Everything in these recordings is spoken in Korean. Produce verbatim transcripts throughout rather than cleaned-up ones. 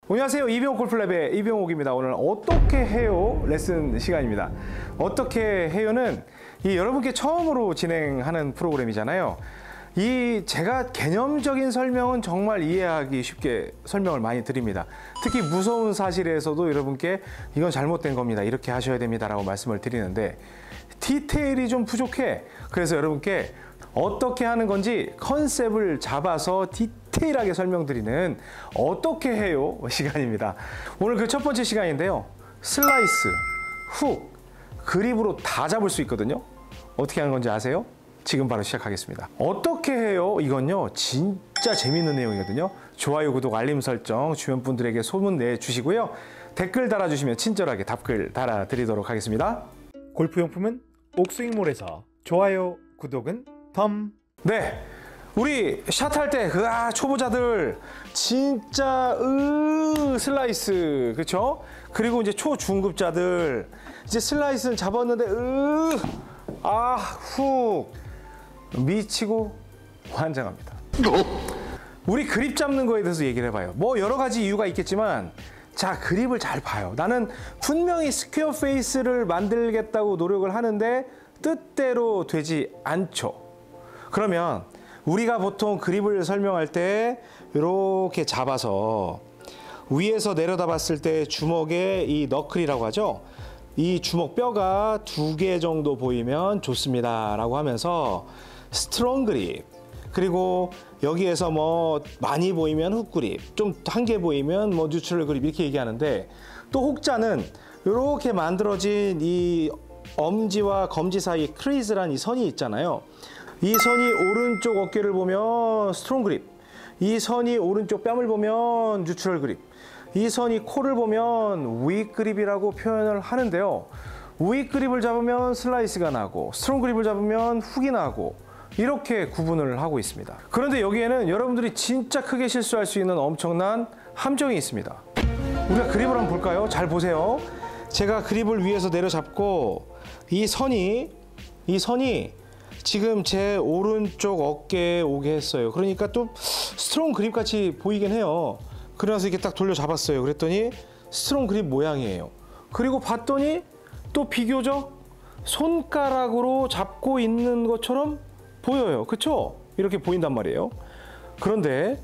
안녕하세요. 이병옥 골프랩의 이병옥입니다. 오늘 어떻게 해요? 레슨 시간입니다. 어떻게 해요는 이 여러분께 처음으로 진행하는 프로그램이잖아요. 이 제가 개념적인 설명은 정말 이해하기 쉽게 설명을 많이 드립니다. 특히 무서운 사실에서도 여러분께 이건 잘못된 겁니다. 이렇게 하셔야 됩니다. 라고 말씀을 드리는데 디테일이 좀 부족해. 그래서 여러분께 어떻게 하는 건지 컨셉을 잡아서 디테일하게 설명드리는 어떻게 해요? 시간입니다. 오늘 그 첫 번째 시간인데요. 슬라이스, 훅, 그립으로 다 잡을 수 있거든요. 어떻게 하는 건지 아세요? 지금 바로 시작하겠습니다. 어떻게 해요? 이건요 진짜 재밌는 내용이거든요. 좋아요, 구독, 알림 설정 주변 분들에게 소문 내주시고요. 댓글 달아주시면 친절하게 답글 달아드리도록 하겠습니다. 골프용품은 옥스윙몰에서 좋아요, 구독은 덤. 네, 우리 샷할 때 그 아 초보자들 진짜 으 슬라이스 그렇죠? 그리고 이제 초중급자들 이제 슬라이스는 잡았는데 으아훅 미치고 환장합니다. 우리 그립 잡는 거에 대해서 얘기를 해봐요. 뭐 여러 가지 이유가 있겠지만 자, 그립을 잘 봐요. 나는 분명히 스퀘어 페이스를 만들겠다고 노력을 하는데 뜻대로 되지 않죠. 그러면 우리가 보통 그립을 설명할 때 이렇게 잡아서 위에서 내려다 봤을 때 주먹에 이 너클이라고 하죠. 이 주먹 뼈가 두 개 정도 보이면 좋습니다 라고 하면서 스트롱 그립, 그리고 여기에서 뭐 많이 보이면 훅 그립, 좀 한 개 보이면 뭐 뉴트럴 그립 이렇게 얘기하는데, 또 혹자는 이렇게 만들어진 이 엄지와 검지 사이 크리즈란 이 선이 있잖아요. 이 선이 오른쪽 어깨를 보면 스트롱 그립, 이 선이 오른쪽 뺨을 보면 뉴트럴 그립, 이 선이 코를 보면 윅 그립이라고 표현을 하는데요. 윅 그립을 잡으면 슬라이스가 나고 스트롱 그립을 잡으면 훅이 나고 이렇게 구분을 하고 있습니다. 그런데 여기에는 여러분들이 진짜 크게 실수할 수 있는 엄청난 함정이 있습니다. 우리가 그립을 한번 볼까요? 잘 보세요. 제가 그립을 위에서 내려잡고 이 선이 이 선이 지금 제 오른쪽 어깨에 오게 했어요. 그러니까 또 스트롱 그립 같이 보이긴 해요. 그래서 이렇게 딱 돌려 잡았어요. 그랬더니 스트롱 그립 모양이에요. 그리고 봤더니 또 비교적 손가락으로 잡고 있는 것처럼 보여요. 그쵸? 이렇게 보인단 말이에요. 그런데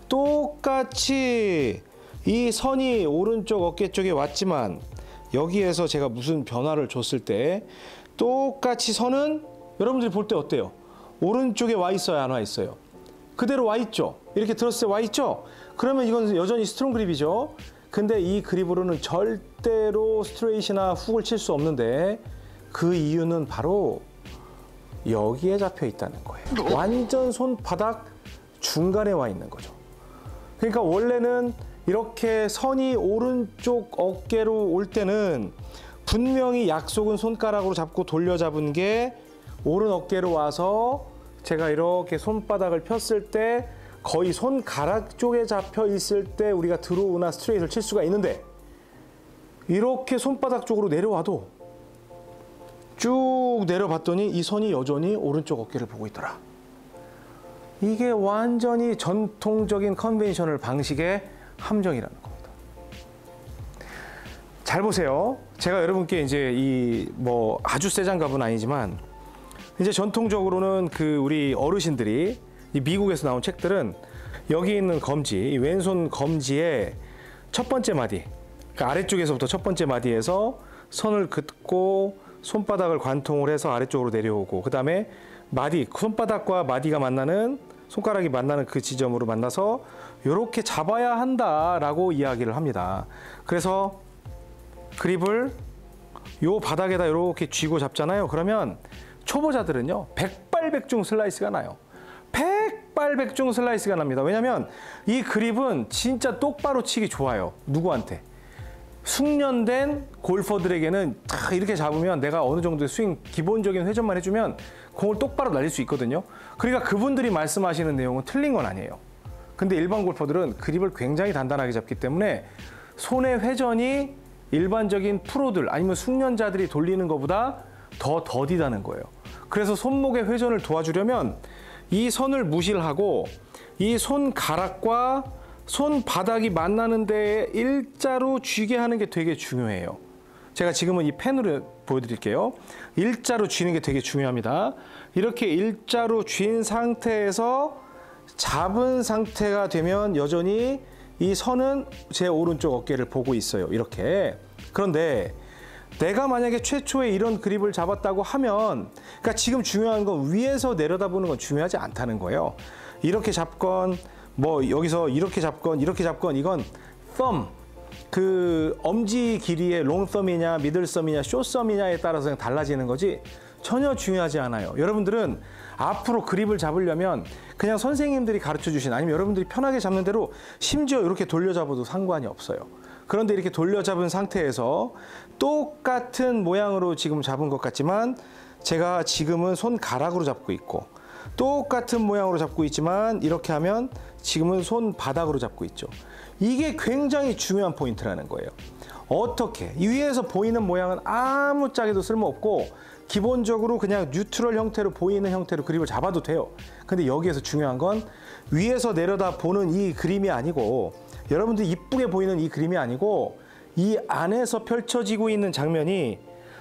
똑같이 이 선이 오른쪽 어깨 쪽에 왔지만 여기에서 제가 무슨 변화를 줬을 때 똑같이 선은 여러분들이 볼 때 어때요? 오른쪽에 와 있어요? 안 와 있어요? 그대로 와 있죠? 이렇게 들었을 때 와 있죠? 그러면 이건 여전히 스트롱 그립이죠? 근데 이 그립으로는 절대로 스트레이트나 훅을 칠 수 없는데 그 이유는 바로 여기에 잡혀 있다는 거예요. 완전 손바닥 중간에 와 있는 거죠. 그러니까 원래는 이렇게 선이 오른쪽 어깨로 올 때는 분명히 약속은 손가락으로 잡고 돌려 잡은 게 오른 어깨로 와서 제가 이렇게 손바닥을 폈을 때 거의 손가락 쪽에 잡혀 있을 때 우리가 드로우나 스트레이트를 칠 수가 있는데, 이렇게 손바닥 쪽으로 내려와도 쭉 내려봤더니 이 선이 여전히 오른쪽 어깨를 보고 있더라. 이게 완전히 전통적인 컨벤셔널 방식의 함정이라는 겁니다. 잘 보세요. 제가 여러분께 이제 이 뭐 아주 세 장갑은 아니지만 이제 전통적으로는 그 우리 어르신들이 이 미국에서 나온 책들은 여기 있는 검지, 이 왼손 검지의 첫 번째 마디, 그러니까 아래쪽에서부터 첫 번째 마디에서 선을 긋고 손바닥을 관통을 해서 아래쪽으로 내려오고, 그 다음에 마디, 손바닥과 마디가 만나는, 손가락이 만나는 그 지점으로 만나서 이렇게 잡아야 한다라고 이야기를 합니다. 그래서 그립을 요 바닥에다 이렇게 쥐고 잡잖아요. 그러면 초보자들은요 백발백중 슬라이스가 나요. 백발백중 슬라이스가 납니다. 왜냐면 이 그립은 진짜 똑바로 치기 좋아요. 누구한테? 숙련된 골퍼들에게는 딱 이렇게 잡으면 내가 어느 정도의 스윙 기본적인 회전만 해주면 공을 똑바로 날릴 수 있거든요. 그러니까 그분들이 말씀하시는 내용은 틀린 건 아니에요. 근데 일반 골퍼들은 그립을 굉장히 단단하게 잡기 때문에 손의 회전이 일반적인 프로들 아니면 숙련자들이 돌리는 것보다 더 더디다는 거예요. 그래서 손목의 회전을 도와주려면 이 선을 무시를 하고 이 손가락과 손바닥이 만나는데 일자로 쥐게 하는 게 되게 중요해요. 제가 지금은 이 펜으로 보여드릴게요. 일자로 쥐는 게 되게 중요합니다. 이렇게 일자로 쥐인 상태에서 잡은 상태가 되면 여전히 이 선은 제 오른쪽 어깨를 보고 있어요. 이렇게. 그런데 내가 만약에 최초에 이런 그립을 잡았다고 하면, 그러니까 지금 중요한 건 위에서 내려다보는 건 중요하지 않다는 거예요. 이렇게 잡건 뭐 여기서 이렇게 잡건 이렇게 잡건 이건 thumb, 그 엄지 길이의 롱썸이냐 미들썸이냐 숏썸이냐에 따라서 그냥 달라지는 거지 전혀 중요하지 않아요. 여러분들은 앞으로 그립을 잡으려면 그냥 선생님들이 가르쳐 주신, 아니면 여러분들이 편하게 잡는 대로 심지어 이렇게 돌려 잡아도 상관이 없어요. 그런데 이렇게 돌려 잡은 상태에서 똑같은 모양으로 지금 잡은 것 같지만 제가 지금은 손가락으로 잡고 있고 똑같은 모양으로 잡고 있지만 이렇게 하면 지금은 손바닥으로 잡고 있죠. 이게 굉장히 중요한 포인트라는 거예요. 어떻게? 이 위에서 보이는 모양은 아무짝에도 쓸모없고 기본적으로 그냥 뉴트럴 형태로 보이는 형태로 그립을 잡아도 돼요. 근데 여기에서 중요한 건 위에서 내려다 보는 이 그림이 아니고, 여러분들이 이쁘게 보이는 이 그림이 아니고, 이 안에서 펼쳐지고 있는 장면이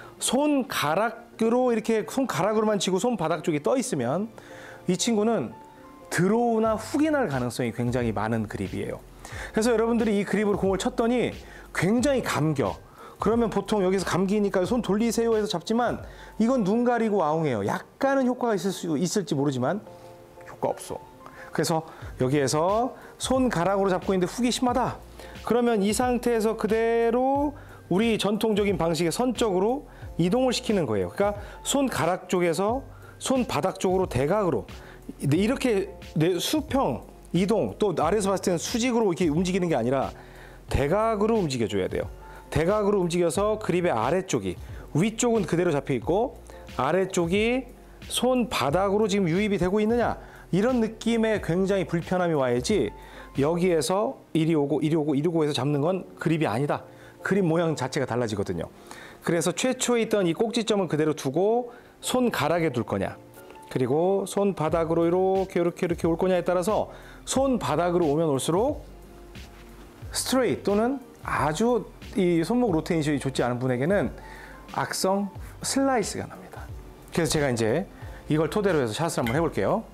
손가락으로 이렇게 손가락으로만 치고 손바닥 쪽이 떠 있으면 이 친구는 드로우나 훅이 날 가능성이 굉장히 많은 그립이에요. 그래서 여러분들이 이 그립으로 공을 쳤더니 굉장히 감겨. 그러면 보통 여기서 감기니까 손 돌리세요 해서 잡지만 이건 눈 가리고 아웅해요. 약간은 효과가 있을 수 있을지 모르지만 효과 없어. 그래서 여기에서 손가락으로 잡고 있는데 훅이 심하다. 그러면 이 상태에서 그대로 우리 전통적인 방식의 선적으로 이동을 시키는 거예요. 그러니까 손가락 쪽에서 손바닥 쪽으로 대각으로 이렇게 수평 이동, 또 아래에서 봤을 때는 수직으로 이렇게 움직이는 게 아니라 대각으로 움직여줘야 돼요. 대각으로 움직여서 그립의 아래쪽이, 위쪽은 그대로 잡혀 있고 아래쪽이 손바닥으로 지금 유입이 되고 있느냐, 이런 느낌에 굉장히 불편함이 와야지 여기에서 이리 오고 이리 오고 이리 오고 해서 잡는 건 그립이 아니다. 그립 모양 자체가 달라지거든요. 그래서 최초에 있던 이 꼭지점은 그대로 두고 손가락에 둘 거냐, 그리고 손바닥으로 이렇게 이렇게 이렇게 올 거냐에 따라서 손바닥으로 오면 올수록 스트레이트 또는 아주 이 손목 로테이션이 좋지 않은 분에게는 악성 슬라이스가 납니다. 그래서 제가 이제 이걸 토대로 해서 샷을 한번 해볼게요.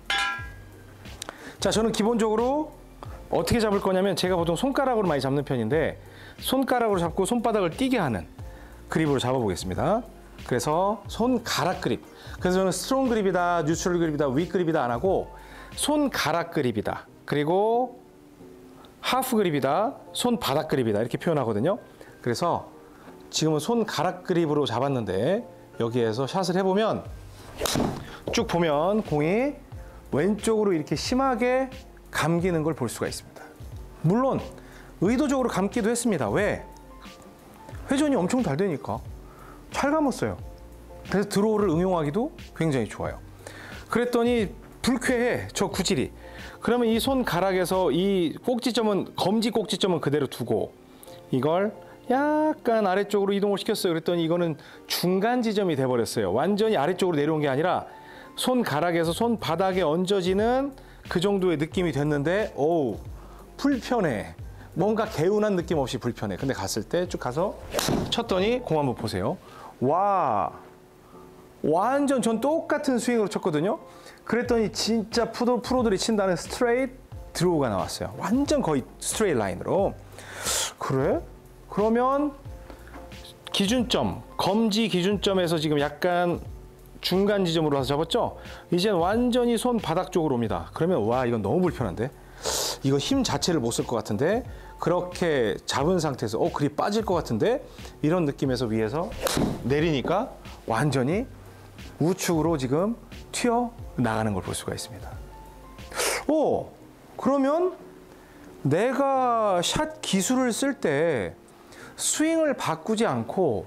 자, 저는 기본적으로 어떻게 잡을 거냐면 제가 보통 손가락으로 많이 잡는 편인데 손가락으로 잡고 손바닥을 띄게 하는 그립으로 잡아보겠습니다. 그래서 손가락 그립. 그래서 저는 스트롱 그립이다, 뉴트럴 그립이다, 윗 그립이다 안 하고 손가락 그립이다, 그리고 하프 그립이다, 손바닥 그립이다 이렇게 표현하거든요. 그래서 지금은 손가락 그립으로 잡았는데 여기에서 샷을 해보면 쭉 보면 공이 왼쪽으로 이렇게 심하게 감기는 걸 볼 수가 있습니다. 물론 의도적으로 감기도 했습니다. 왜? 회전이 엄청 잘 되니까 잘 감았어요. 그래서 드로우를 응용하기도 굉장히 좋아요. 그랬더니 불쾌해, 저 구질이. 그러면 이 손가락에서 이 꼭지점은, 검지 꼭지점은 그대로 두고 이걸 약간 아래쪽으로 이동을 시켰어요. 그랬더니 이거는 중간 지점이 돼버렸어요. 완전히 아래쪽으로 내려온 게 아니라 손가락에서 손바닥에 얹어지는 그 정도의 느낌이 됐는데, 오우, 불편해. 뭔가 개운한 느낌 없이 불편해. 근데 갔을 때 쭉 가서 쳤더니 공 한번 보세요. 와, 완전 전 똑같은 스윙으로 쳤거든요. 그랬더니 진짜 프로, 프로들이 친다는 스트레이트 드로우가 나왔어요. 완전 거의 스트레이트 라인으로. 그래? 그러면 기준점, 검지 기준점에서 지금 약간 중간 지점으로 와서 잡았죠? 이젠 완전히 손바닥 쪽으로 옵니다. 그러면 와, 이건 너무 불편한데? 이거 힘 자체를 못 쓸 것 같은데? 그렇게 잡은 상태에서 어, 그립 빠질 것 같은데? 이런 느낌에서 위에서 내리니까 완전히 우측으로 지금 튀어 나가는 걸 볼 수가 있습니다. 오, 그러면 내가 샷 기술을 쓸 때 스윙을 바꾸지 않고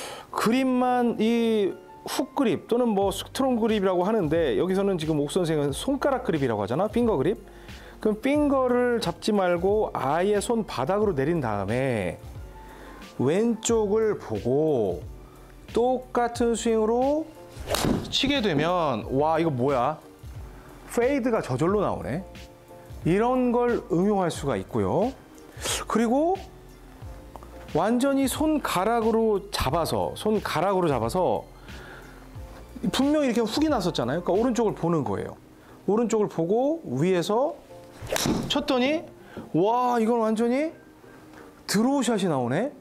그립만 이 훅 그립 또는 뭐 스트롱 그립이라고 하는데 여기서는 지금 옥 선생은 손가락 그립이라고 하잖아, 핑거 그립. 그럼 핑거를 잡지 말고 아예 손바닥으로 내린 다음에 왼쪽을 보고 똑같은 스윙으로 치게 되면, 와, 이거 뭐야? 페이드가 저절로 나오네. 이런 걸 응용할 수가 있고요. 그리고 완전히 손가락으로 잡아서 손가락으로 잡아서 분명히 이렇게 훅이 났었잖아요. 그러니까 오른쪽을 보는 거예요. 오른쪽을 보고 위에서 쳤더니 와, 이건 완전히 드로우샷이 나오네.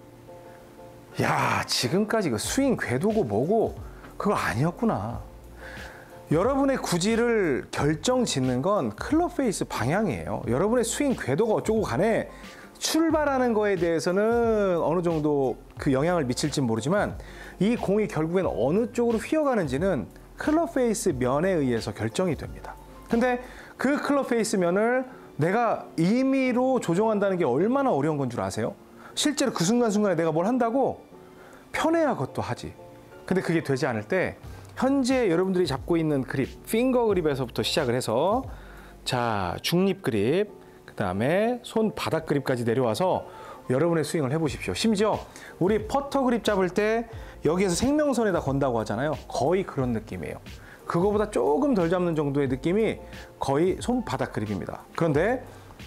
야, 지금까지 그 스윙 궤도고 뭐고 그거 아니었구나. 여러분의 구질을 결정 짓는 건 클럽 페이스 방향이에요. 여러분의 스윙 궤도가 어쩌고 간에 출발하는 거에 대해서는 어느 정도 그 영향을 미칠지 모르지만 이 공이 결국엔 어느 쪽으로 휘어가는지는 클럽 페이스 면에 의해서 결정이 됩니다. 근데 그 클럽 페이스 면을 내가 임의로 조정한다는 게 얼마나 어려운 건 줄 아세요? 실제로 그 순간순간에 내가 뭘 한다고 편해야 그것도 하지. 근데 그게 되지 않을 때 현재 여러분들이 잡고 있는 그립, 핑거 그립에서부터 시작을 해서 자, 중립 그립, 그 다음에 손 바닥 그립까지 내려와서 여러분의 스윙을 해보십시오. 심지어 우리 퍼터 그립 잡을 때 여기에서 생명선에다 건다고 하잖아요. 거의 그런 느낌이에요. 그거보다 조금 덜 잡는 정도의 느낌이 거의 손바닥 그립입니다. 그런데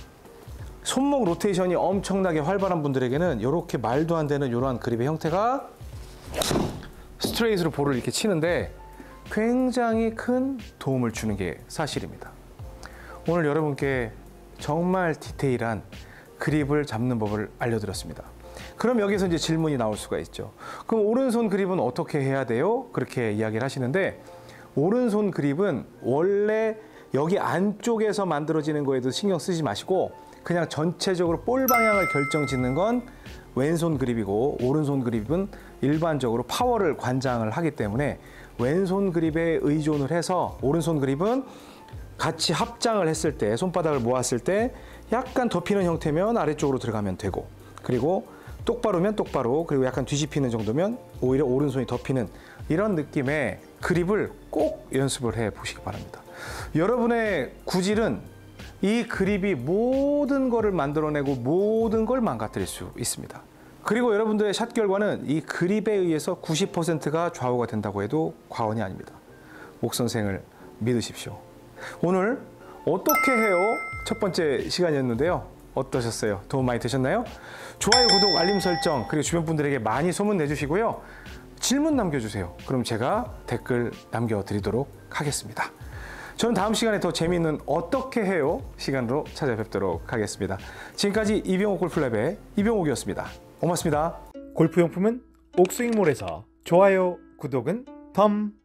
손목 로테이션이 엄청나게 활발한 분들에게는 이렇게 말도 안 되는 이러한 그립의 형태가 스트레이트로 볼을 이렇게 치는데 굉장히 큰 도움을 주는 게 사실입니다. 오늘 여러분께 정말 디테일한 그립을 잡는 법을 알려드렸습니다. 그럼 여기서 이제 질문이 나올 수가 있죠. 그럼 오른손 그립은 어떻게 해야 돼요? 그렇게 이야기를 하시는데 오른손 그립은 원래 여기 안쪽에서 만들어지는 거에도 신경 쓰지 마시고 그냥 전체적으로 볼 방향을 결정 짓는 건 왼손 그립이고 오른손 그립은 일반적으로 파워를 관장을 하기 때문에 왼손 그립에 의존을 해서 오른손 그립은 같이 합장을 했을 때 손바닥을 모았을 때 약간 덮이는 형태면 아래쪽으로 들어가면 되고 그리고 똑바로면 똑바로 그리고 약간 뒤집히는 정도면 오히려 오른손이 덮이는 이런 느낌의 그립을 꼭 연습을 해 보시기 바랍니다. 여러분의 구질은 이 그립이 모든 거를 만들어내고 모든 걸 망가뜨릴 수 있습니다. 그리고 여러분들의 샷 결과는 이 그립에 의해서 구십 퍼센트가 좌우가 된다고 해도 과언이 아닙니다. 옥 선생을 믿으십시오. 오늘 어떻게 해요? 첫 번째 시간이었는데요. 어떠셨어요? 도움 많이 되셨나요? 좋아요, 구독, 알림 설정 그리고 주변 분들에게 많이 소문 내주시고요. 질문 남겨주세요. 그럼 제가 댓글 남겨드리도록 하겠습니다. 저는 다음 시간에 더 재미있는 어떻게 해요? 시간으로 찾아뵙도록 하겠습니다. 지금까지 이병옥 골프랩의 이병옥이었습니다. 고맙습니다. 골프용품은 옥스윙몰에서 좋아요, 구독은 덤